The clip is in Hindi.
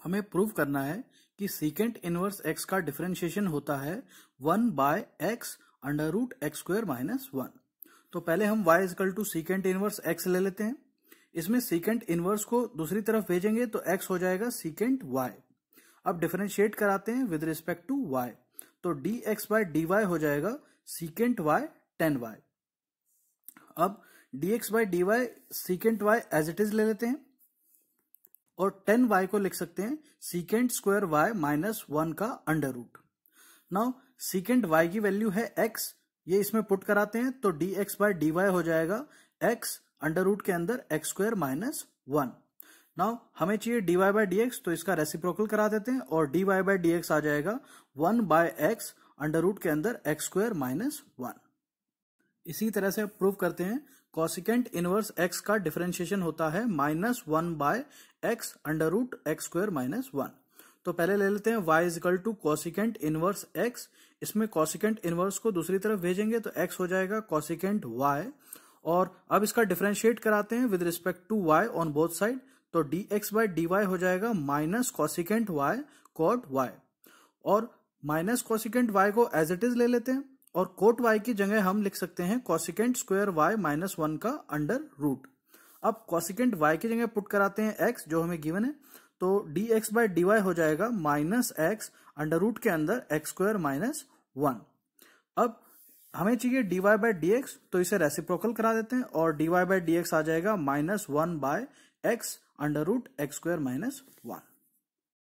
हमें प्रूव करना है कि सीकेंट इनवर्स एक्स का डिफरेंशिएशन होता है 1 by x under root x square minus 1। तो पहले हम y equal to secant inverse x ले लेते हैं। इसमें सीकेंट इनवर्स को दूसरी तरफ भेजेंगे तो x हो जाएगा सीकेंट y। अब डिफरेंशिएट कराते हैं विद रिस्पेक्ट टू y, तो dx बाय dy हो जाएगा सीकेंट y tan y। अब dx by dy secant y as it is ले लेते हैं और tan y को लिख सकते हैं सीकेंट स्क्वायर y माइनस 1 का under root. Now secant y की वैल्यू है x, ये इसमें पुट कराते हैं तो dx बाय dy हो जाएगा x अंडर रूट के अंदर x स्क्वायर माइनस 1। नाउ हमें चाहिए dy बाय dx, तो इसका रेसिप्रोकल करा देते हैं और dy बाय dx आ जाएगा 1 बाय x अंडर रूट के अंदर x स्क्वायर माइनस 1। इसी तरह से प्रूव करते हैं कॉसिकेंट इनवर्स x का डिफरेंशिएशन होता है minus 1 by x under root x square minus 1। तो पहले ले लेते हैं y equal to cosecant inverse x। इसमें कॉसिकेंट इनवर्स को दूसरी तरफ भेजेंगे तो x हो जाएगा कॉसिकेंट y, और अब इसका डिफरेंशिएट कराते हैं with respect to y on both side, तो dx बाय dy हो जाएगा minus cosecant y cot y, और माइनस कॉसिकेंट y को एज इट इज ले लेते हैं और कोट y की जगह हम लिख सकते हैं कॉसिकेंट स्क्वायर y माइनस 1 का अंडर रूट। अब कॉसिकेंट y की जगह पुट कराते हैं x जो हमें गिवन है, तो dx बाय dy हो जाएगा माइनस x अंडर रूट के अंदर x स्क्वायर माइनस 1। अब हमें चाहिए dy बाय dx, तो इसे रेसिप्रोकल करा देते हैं और dy बाय dx आ जाएगा minus 1 by x under root x square minus 1।